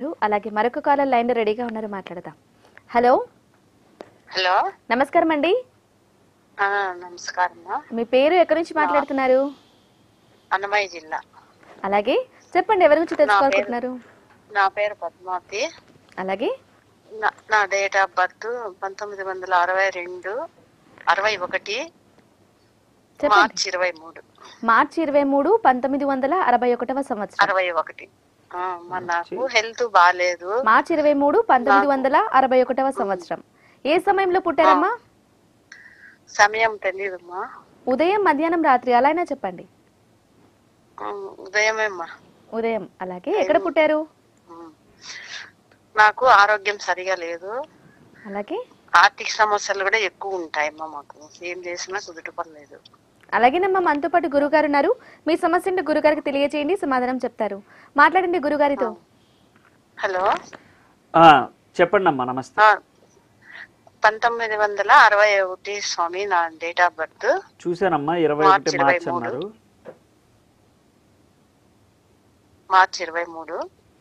ధన్యవాదాలు. అలాగే మరొక కాలర్ లైన్ లో రెడీగా ఉన్నారు, మాట్లాడదాం. హలో హలో, నమస్కారం అండి. నమస్కారం. మీ పేరు, ఎక్కడి నుంచి మాట్లాడుతున్నారు? అన్నమయ్య జిల్లా. అలాగే చెప్పండి, ఎవరి గురించి తెలుసుకోవాలనుకుంటున్నారు? నా పేరు పద్మావతి. అలాగే నా డేట్ ఆఫ్ బర్త్ 1962 61 మార్చి 23. మార్చి 23 1961 సంవత్సరం. 61. నాకు హెల్త్ బాగాలేదు. మార్చి 23 1961 సంవత్సరం. ఏ సమయంలో పుట్టారమ్మా? సమయం తెలియదమ్మా. ఉదయం, మధ్యాహ్నం, రాత్రి అలా అయినా చెప్పండి. ఉదయమేమ్మా. ఉదయం. అలాగే ఎక్కడ పుట్టారు? నాకు ఆరోగ్యం సరిగా లేదు. అలాగే ఆర్థిక సమస్యలు కూడా ఎక్కువ ఉంటాయమ్మా. మాకు ఏం చేసినా కుదుటపడలేదు. అలాగేనమ్మా, మనతో పాటు గురుగారు ఉన్నారు. మీ సమస్యను గురుగారికి తెలియజేయండి, సమాధానం చెప్తారు. మాట్లాడండి గురుగారితో. హలో, చెప్పండి అమ్మా. నమస్తే. 1961 స్వామి నా డేట్ ఆఫ్ బర్త్. చూసానమ్మా, 21 మార్చి అన్నారు. మార్చి 23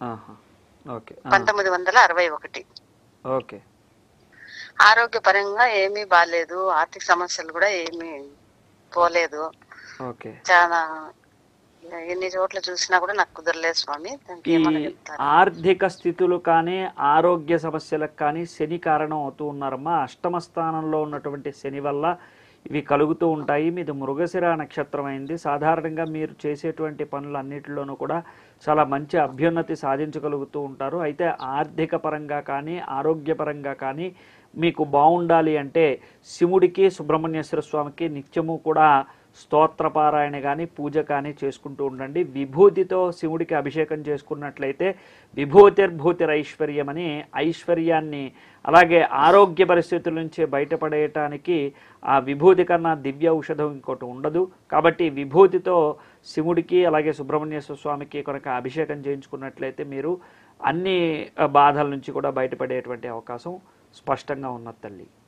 1961. ఓకే. ఆరోగ్యపరంగా ఏమీ బాలేదు. ఆర్థిక సమస్యలు కూడా ఏమీ పోలేదు. ఓకే. చాలా ఎన్ని చోట్ల చూసినా కూడా నాకు కుదరలేదు స్వామి. ఆర్థిక స్థితులు కానీ ఆరోగ్య సమస్యలకు కానీ శని కారణం అవుతూ ఉన్నారమ్మా. అష్టమ స్థానంలో ఉన్నటువంటి శని వల్ల ఇవి కలుగుతూ ఉంటాయి. మీది మృగశిర నక్షత్రం అయింది. సాధారణంగా మీరు చేసేటువంటి పనులన్నిటిలోనూ కూడా చాలా మంచి అభ్యున్నతి సాధించగలుగుతూ ఉంటారు. అయితే ఆర్థిక పరంగా కానీ ఆరోగ్యపరంగా కానీ మీకు బాగుండాలి అంటే శివుడికి సుబ్రహ్మణ్యేశ్వర స్వామికి నిత్యము కూడా స్తోత్రపారాయణ కానీ పూజ కానీ చేసుకుంటూ ఉండండి. విభూతితో శివుడికి అభిషేకం చేసుకున్నట్లయితే విభూతిర్భూతిరైశ్వర్యం అని ఐశ్వర్యాన్ని, అలాగే ఆరోగ్య పరిస్థితుల నుంచి బయటపడేయటానికి ఆ విభూతి కన్నా దివ్య ఔషధం ఇంకోటి ఉండదు. కాబట్టి విభూతితో శివుడికి అలాగే సుబ్రహ్మణ్యేశ్వర స్వామికి కనుక అభిషేకం చేయించుకున్నట్లయితే మీరు అన్ని బాధల నుంచి కూడా బయటపడేటువంటి అవకాశం స్పష్టంగా ఉన్నది తల్లి.